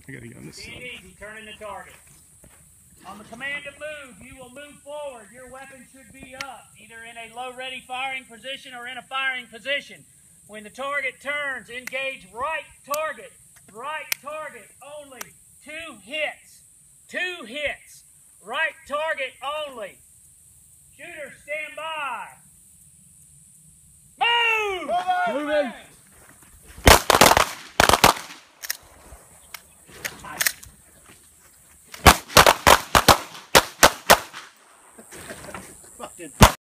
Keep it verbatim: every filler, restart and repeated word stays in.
I gotta get on this Being side. easy, turning the target. On the command to move, you will move forward. Your weapon should be up, either in a low ready firing position or in a firing position. When the target turns, engage right target. Right target only. Two hits. Two hits. Right target only. Shooter, stand by. Move! Moving! Fucking